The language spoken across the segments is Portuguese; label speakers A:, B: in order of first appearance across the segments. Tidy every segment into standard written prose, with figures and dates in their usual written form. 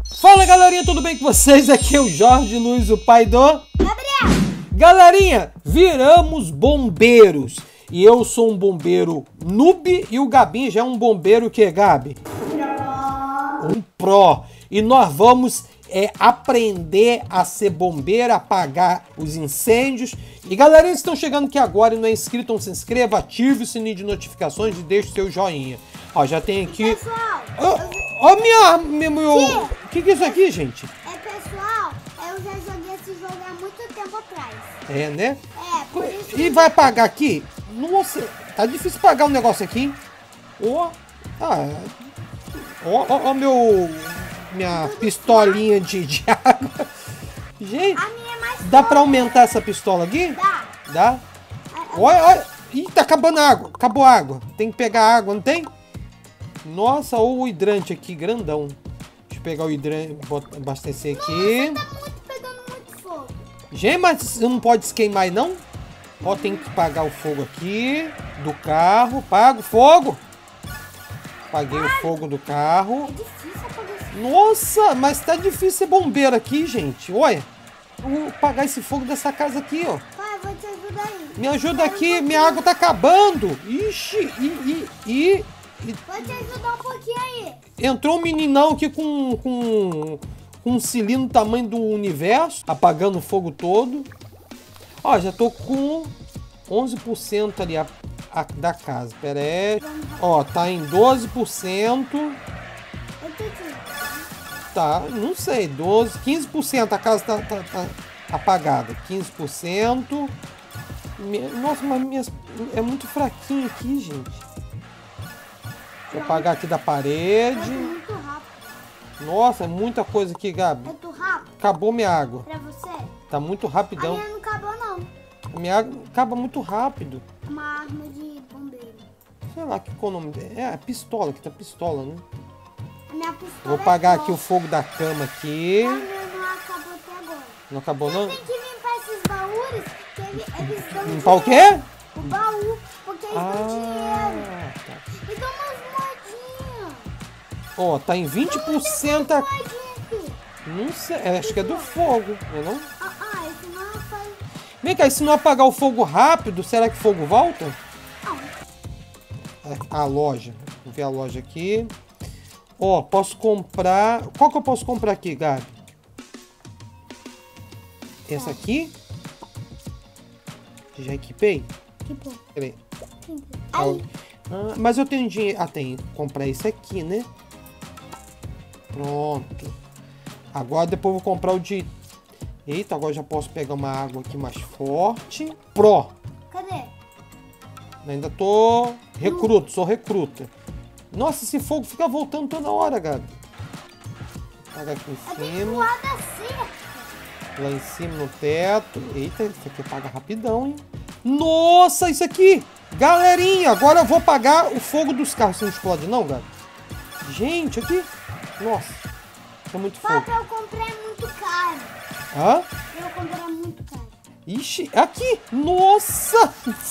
A: Fala galerinha, tudo bem com vocês? Aqui é o Jorge Luiz, o pai do
B: Gabriel.
A: Galerinha, viramos bombeiros. E eu sou um bombeiro noob e o Gabinho já é um bombeiro que, Gabi? Um pro. E nós vamos aprender a ser bombeiro, apagar os incêndios. E galerinha, estão chegando aqui agora e não é inscrito, então se inscreva, ative o sininho de notificações e deixe seu joinha. Ó, já tem aqui...
B: Pessoal,
A: Ó, o que é isso aqui, gente?
B: pessoal, eu já joguei esse jogo há muito tempo atrás.
A: É, né?
B: Por isso
A: E vai pagar aqui? Nossa, tá difícil pagar um negócio aqui. Ó, minha pistolinha de água. Gente,
B: a minha é mais
A: dá pra aumentar essa pistola aqui? Dá? Olha. Ih, tá acabando a água. Acabou a água. Tem que pegar água, não tem? Nossa, olha o hidrante aqui, grandão. Deixa eu pegar o hidrante, abastecer aqui.
B: Nossa, tá pegando muito fogo.
A: Gente, mas você não pode se queimar aí, não? Ó, tem que pagar o fogo aqui do carro. Paga o fogo. Paguei o fogo do carro.
B: É difícil apagar esse...
A: Nossa, mas tá difícil ser bombeiro aqui, gente. Olha, eu vou pagar esse fogo dessa casa aqui, ó.
B: Pai, eu vou te ajudar aí.
A: Me ajuda aqui, minha água tá acabando. Ixi,
B: Vou te ajudar um pouquinho aí.
A: entrou um meninão aqui com um cilindro do tamanho do universo, apagando o fogo todo. Ó, já tô com 11% ali da casa. Pera aí. Ó, tá em 12%.
B: Eu tô aqui.
A: Tá, não sei, 12, 15%. A casa tá apagada. 15%. Nossa, mas é muito fraquinho aqui, gente. Deixa eu apagar aqui da
B: É
A: parede.
B: muito rápido.
A: Nossa, é muita coisa aqui, Gabi.
B: É muito rápido
A: Acabou minha água.
B: pra você?
A: Tá muito
B: A
A: rapidão.
B: minha não acabou, não.
A: A minha água acaba muito rápido.
B: Uma arma de bombeiro.
A: Sei lá que qual o nome dela. É, a pistola, que tá pistola, né?
B: A minha pistola
A: Vou
B: é
A: apagar
B: só.
A: aqui o fogo da cama aqui.
B: A minha não acabou até agora.
A: Não acabou, não?
B: Tem que limpar esses baús, que eles dão
A: Limpar o
B: dinheiro.
A: quê?
B: O baú, porque eles dão dinheiro.
A: Tá.
B: E dão umas moedinhas.
A: Ó, tá em 20% a...
B: Moedinha aqui.
A: Não sei, acho que é do fogo, não é não?
B: Isso não faz...
A: Vem cá, e se não apagar o fogo rápido, será que o fogo volta?
B: Não.
A: A loja. Vou ver a loja aqui. Ó, posso comprar... Qual que eu posso comprar aqui, Gabi? Essa aqui? Já equipei?
B: Que bom.
A: Peraí.
B: Aí,
A: Mas eu tenho dinheiro... tem que comprar esse aqui, né? Pronto. Agora depois eu vou comprar o de... Eita, agora já posso pegar uma água aqui mais forte. Pro.
B: cadê?
A: Ainda tô recruta, sou recruta. Nossa, esse fogo fica voltando toda hora, Gabi. Paga aqui em
B: Eu tenho que
A: cima.
B: voar da cerca.
A: Lá em cima no teto. Eita, isso aqui paga rapidão, hein? Nossa, isso aqui! Galerinha, agora eu vou apagar o fogo dos carros. Você não explode não, Gabi? Gente, aqui. Nossa, é muito fogo.
B: Papai, eu comprei muito caro.
A: Hã?
B: Eu comprei muito caro.
A: Ixi, aqui! Nossa!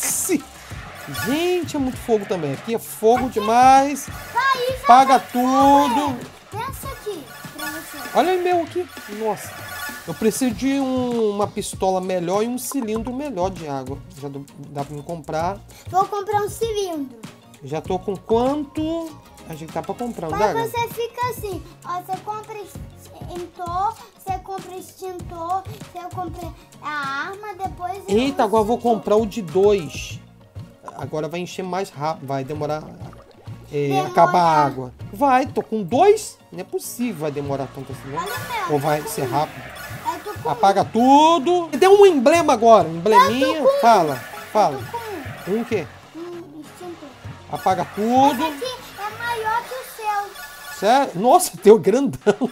A: Gente, é muito fogo também. Aqui é fogo demais.
B: Pai, já
A: Paga
B: vai
A: tudo.
B: Pensa aqui pra você.
A: Olha o meu aqui. Nossa. Eu preciso de uma pistola melhor e um cilindro melhor de água. Já dá pra me comprar.
B: Vou comprar um cilindro.
A: Já tô com quanto? A gente tá pra comprar, não dá,
B: Pai,
A: Gabi?
B: você fica assim. Ó, você compra extintor, você compra extintor, você compra a arma, depois...
A: Eita,
B: o
A: agora eu vou
B: extintor.
A: comprar o de 2. Agora vai encher mais rápido. Vai demorar...
B: Demora.
A: acabar a água. Vai, tô com 2. Não é possível, vai demorar tanto assim, não.
B: Olha o meu.
A: Ou vai ser rápido.
B: Eu tô com
A: Apaga tudo. Tem um emblema agora, um embleminha. Fala.
B: Eu tô com
A: Um quê?
B: um extintor.
A: Apaga
B: Esse
A: tudo.
B: aqui é maior que o seu.
A: Sério? Nossa, teu grandão.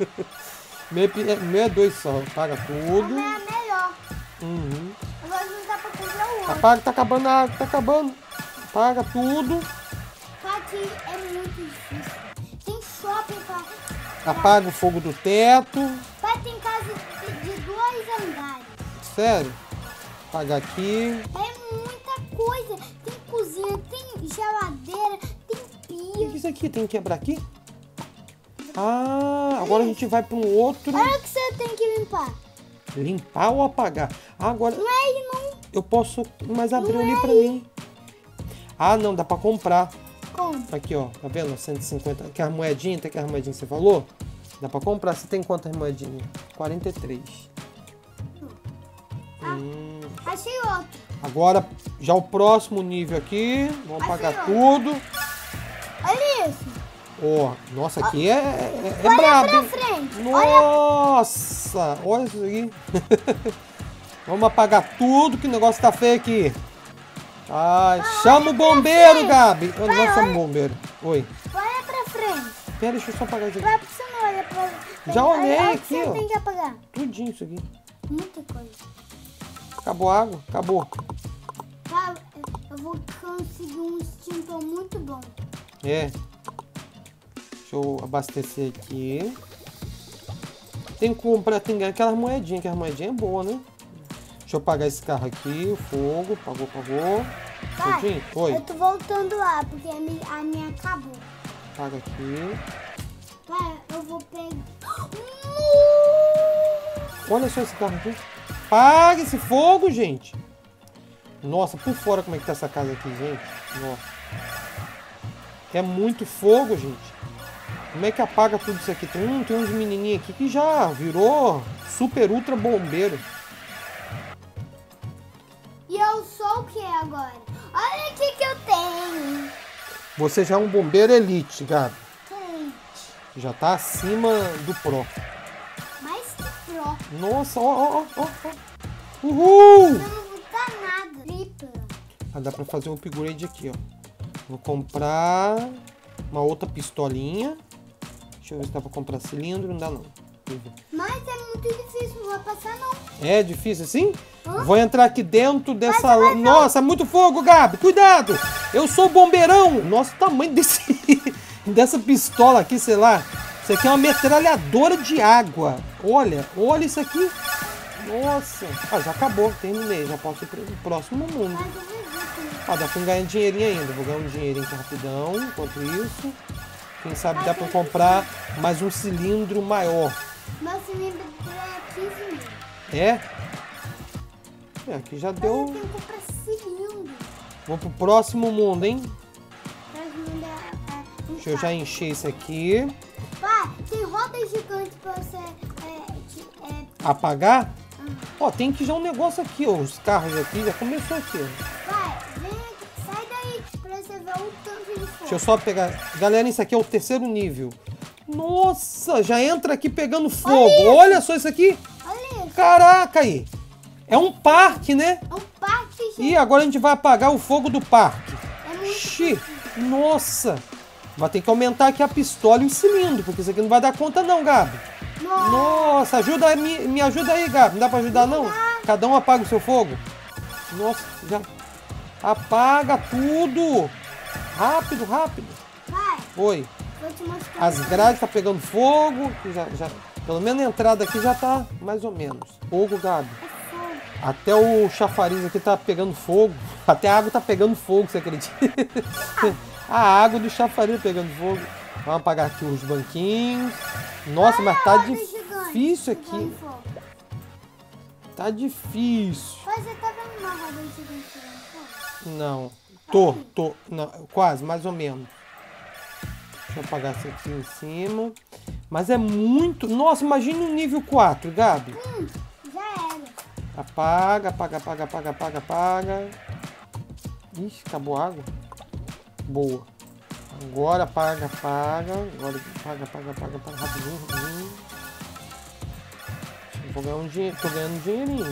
A: Meu é 2 só. Apaga
B: O
A: tudo.
B: meu é melhor.
A: Uhum.
B: Eu vou juntar pra comprar o outro.
A: Apaga, tá acabando a água, tá acabando. Apaga tudo.
B: Aqui é muito difícil. Tem shopping pra...
A: Apaga o fogo do teto.
B: Pai, tem casa de 2 andares.
A: Sério? Apagar aqui.
B: É muita coisa. Tem cozinha, tem geladeira, tem
A: O que
B: pia.
A: é isso aqui? Tem que quebrar aqui? Ah, agora a gente vai para um outro.
B: Olha o que você tem que limpar.
A: Limpar ou apagar? Ah, agora
B: Não é ele, não.
A: eu posso, mas abriu
B: Não
A: ali
B: é
A: para mim. Ah, não, dá para comprar.
B: Como?
A: Aqui, ó, tá vendo? 150. Quer a moedinha? Tem que a moedinha que você falou? Dá pra comprar. Você tem quantas moedinhas? 43.
B: Achei outro.
A: Agora, já o próximo nível aqui. Vamos pagar
B: ó.
A: tudo.
B: Olha isso.
A: Ó, nossa, aqui é
B: Olha
A: brabo,
B: pra
A: hein?
B: frente.
A: Nossa, olha isso aqui. Vamos apagar tudo, que o negócio tá feio aqui. Ai, chama o bombeiro, Gabi. Nossa, o bombeiro. Oi.
B: Olha pra frente.
A: Pera, deixa eu só apagar isso aqui.
B: Vai pra você não olha pra...
A: Já olhei
B: Olha o
A: aqui,
B: que você
A: ó.
B: tem que apagar.
A: Tudinho isso aqui.
B: Muita coisa.
A: Acabou a água? Acabou.
B: Tá, eu vou conseguir um extintor muito bom.
A: É. Deixa eu abastecer aqui. Tem que comprar, tem que ganhar aquelas moedinhas, que as moedinhas é boa, né? Deixa eu apagar esse carro aqui, o fogo, apagou.
B: Vai,
A: Oi.
B: eu tô voltando lá, porque a minha acabou.
A: Apaga aqui.
B: Vai, eu vou pegar...
A: Olha só esse carro aqui. Apaga esse fogo, gente. Nossa, por fora como é que tá essa casa aqui, gente. Nossa. É muito fogo, gente. Como é que apaga tudo isso aqui? Tem uns menininhos aqui que já virou super ultra bombeiro.
B: E eu sou o que agora? Olha o que eu tenho.
A: Você já é um bombeiro elite, Gabi.
B: Gente,
A: Já tá acima do pro.
B: mais que pro.
A: Nossa, ó. Uhul!
B: Eu não vou dar nada. Tripla.
A: Ah, dá pra fazer um upgrade aqui, ó. Vou comprar uma outra pistolinha. Deixa eu ver se dá pra comprar cilindro. Não dá, não.
B: Mas é muito difícil, não vai passar não.
A: É difícil assim?
B: Hã?
A: Vou entrar aqui dentro dessa...
B: Vai,
A: Nossa, muito fogo, Gabi. Cuidado! Eu sou bombeirão. Nossa, o tamanho dessa pistola aqui, sei lá. Isso aqui é uma metralhadora de água. Olha isso aqui. Nossa. Ah, já acabou. Terminei. Já posso ir pro próximo mundo.
B: Mas eu vou ver também.
A: Ah, dá pra ganhar dinheirinho ainda. Vou ganhar um dinheirinho aqui rapidão. Enquanto isso, quem sabe dá pra comprar mais um cilindro maior.
B: Meu cilindro é 15 mil.
A: É? É, aqui já
B: Mas eu
A: deu.
B: tenho que comprar cilindro.
A: Vamos pro próximo mundo, hein?
B: Mas não é
A: Deixa eu já encher isso aqui.
B: Vai, tem roda gigante pra você
A: Apagar? Ó, tem que já um negócio aqui, ó. Os carros aqui, já começou aqui, ó.
B: Vai, vem aqui, sai daí pra você ver o tanto de fogo.
A: Deixa eu só pegar. Galera, isso aqui é o terceiro nível. Nossa, já entra aqui pegando fogo. Olha só isso aqui.
B: Olha isso,
A: Caraca aí. É um parque, né?
B: é um parque, gente.
A: E agora a gente vai apagar o fogo do parque.
B: É muito
A: Xi, nossa. Vai ter que aumentar aqui a pistola e o cilindro, porque isso aqui não vai dar conta não, Gabi.
B: Nossa.
A: Nossa, ajuda aí, me ajuda aí, Gabi. Não dá pra ajudar não? Cada um apaga o seu fogo. Nossa, já. Apaga tudo. Rápido.
B: Vai,
A: Oi.
B: vou te mostrar.
A: As grades tá pegando fogo. Pelo menos a entrada aqui já tá mais ou menos. Fogo, Gabi.
B: É fogo.
A: Até o chafariz aqui tá pegando fogo. Até a água tá pegando fogo, você acredita? A água do chafariz tá pegando fogo. Vamos apagar aqui os banquinhos. Nossa, mas tá
B: Roda
A: difícil
B: gigante
A: aqui.
B: pegando fogo.
A: Tá difícil.
B: Mas você tá vendo uma roda gigante pegando fogo?
A: Não. Tô. Não, quase, mais ou menos. Deixa eu apagar isso aqui em cima. Mas é muito... Nossa, imagine um nível 4, Gabi.
B: Já era.
A: Apaga. Ixi, acabou a água. Boa. Agora apaga. Agora apaga. Rapidinho. Vou ganhar um dinheiro. Tô ganhando um dinheirinho.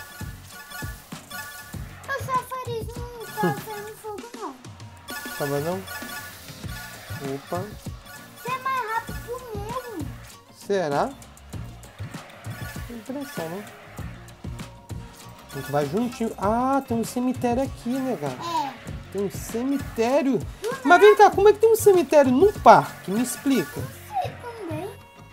B: O chafariz não tá pegando fogo, não.
A: Tava não? Opa.
B: Você é mais rápido que o meu.
A: Será? Tem impressão, né? A gente vai juntinho. Ah, tem um cemitério aqui, né, cara?
B: É.
A: Tem um cemitério. Mas vem cá, como é que tem um cemitério num parque? Me explica.
B: Sei também.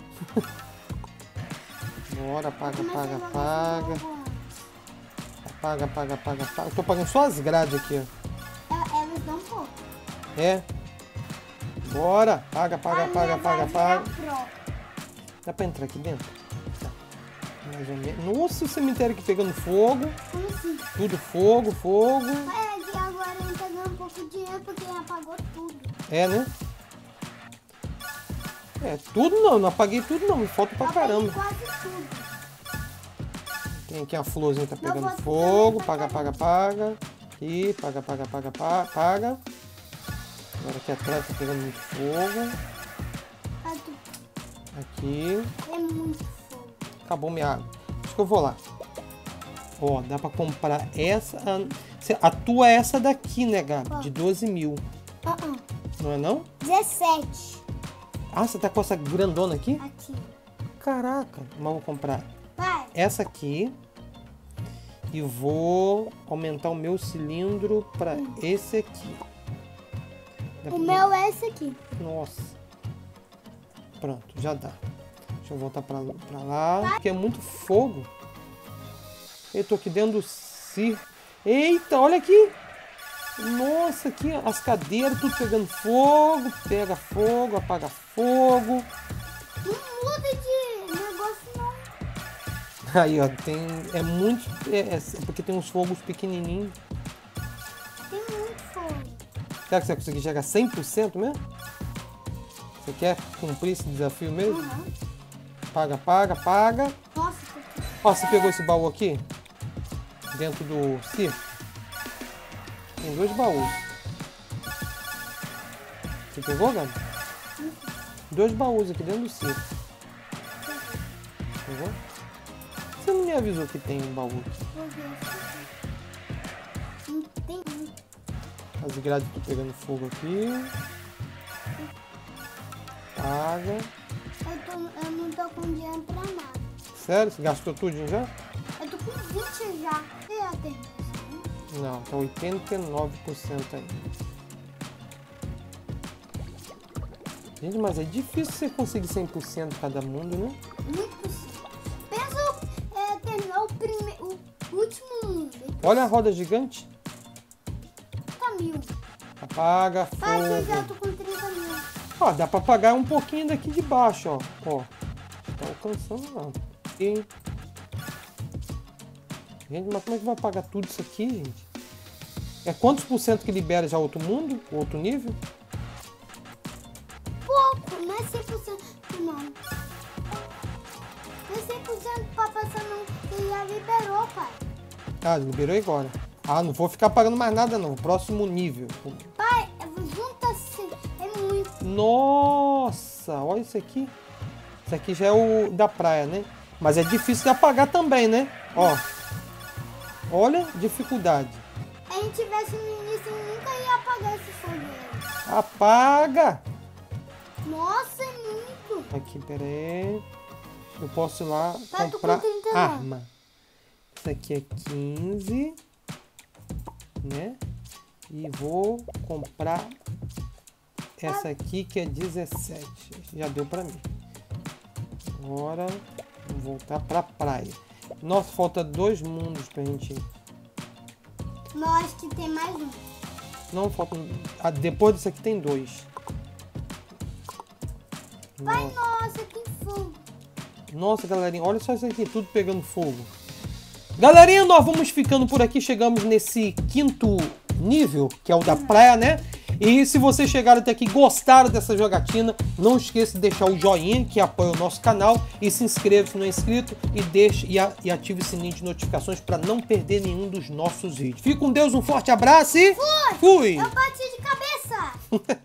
A: Bora, apaga.
B: Mas eu vou fazer logo antes.
A: Apaga. Eu tô apagando só as grades aqui, ó.
B: Elas dão pouco.
A: É. Bora. Paga.
B: Pro.
A: Dá pra entrar aqui dentro? Tá. Mais ou menos. Nossa, o cemitério aqui pegando fogo.
B: Como assim?
A: Tudo fogo.
B: É, que agora a gente tá ganhando um pouco de dinheiro porque apagou tudo.
A: É, né? É, tudo não apaguei tudo não, me falta pra caramba.
B: Quase tudo.
A: Tem aqui a florzinha que tá pegando
B: Não,
A: fogo,
B: paga.
A: paga. Aqui, paga. Agora aqui atrás tá pegando muito fogo. Aqui.
B: É muito fogo.
A: Acabou minha água. Acho que eu vou lá. Ó, dá pra comprar essa. A tua é essa daqui, né, Gabi? De 12 mil. Não é não?
B: 17.
A: Ah, você tá com essa grandona aqui?
B: Aqui.
A: Caraca, mas vou comprar
B: Vai.
A: essa aqui. E vou aumentar o meu cilindro pra esse aqui.
B: O meu é esse aqui.
A: Nossa. Pronto, já dá. Deixa eu voltar pra lá. Porque é muito fogo. Eu tô aqui dentro do circo. Eita, olha aqui. Nossa, aqui as cadeiras tudo pegando fogo. Pega fogo, apaga fogo.
B: Não muda de negócio não.
A: Aí, ó, tem... É muito... É porque tem uns fogos pequenininhos.
B: Tem muito fogo.
A: Será que você vai conseguir chegar a 100% mesmo? Você quer cumprir esse desafio mesmo? Paga.
B: Nossa,
A: Ó, você pegou esse baú aqui? Dentro do circo? Tem 2 baús. Você pegou, Gabi? 2 baús aqui dentro do circo. Pegou? Você não me avisou que tem um baú aqui.
B: não tem.
A: As grades estão pegando fogo aqui. Paga.
B: Eu não tô com dinheiro pra nada.
A: Sério? Você gastou tudo já?
B: Eu tô com 20 já. Você já tem isso?
A: Não, tá 89% ainda. Gente, mas é difícil você conseguir 100% cada mundo, né?
B: Muito possível. Pensa terminar o último mundo.
A: Olha a roda gigante.
B: 30 mil.
A: Apaga fogo.
B: Mas eu já tô com 30 mil.
A: Ó, dá pra apagar um pouquinho daqui de baixo, ó. Ó, tá alcançando não. E... Gente, mas como é que vai apagar tudo isso aqui, gente? É quantos % que libera já outro mundo? Outro nível?
B: Pouco, não é 100% não. Não é 100% pra passar não. Você já liberou, pai.
A: Ah, liberou agora. Ah, não vou ficar pagando mais nada não. Próximo nível.
B: Pai, junta-se. É muito.
A: Nossa, olha isso aqui. Isso aqui já é o da praia, né? Mas é difícil de apagar também, né? Ó. Olha, dificuldade.
B: Se a gente tivesse no início, eu nunca ia apagar esse fogo.
A: Apaga!
B: Nossa, é muito.
A: Aqui, pera aí. Eu posso ir lá
B: Tá,
A: comprar
B: tô com 39.
A: arma. Isso aqui é 15. Né? E vou comprar essa aqui que é 17. Já deu pra mim. Agora, vou voltar pra praia. Nossa, falta 2 mundos pra gente ir.
B: Não, acho que tem mais um.
A: Não, falta... Ah, depois disso aqui tem 2.
B: Pai, nossa, tem fogo.
A: Nossa, galerinha, olha só isso aqui, tudo pegando fogo. Galerinha, nós vamos ficando por aqui, chegamos nesse 5º nível, que é o da praia, né? E se vocês chegaram até aqui e gostaram dessa jogatina, não esqueça de deixar o joinha, que apoia o nosso canal, e se inscreva se não é inscrito, e ative o sininho de notificações para não perder nenhum dos nossos vídeos. Fique com Deus, um forte abraço e... Fui!
B: Eu bati de cabeça!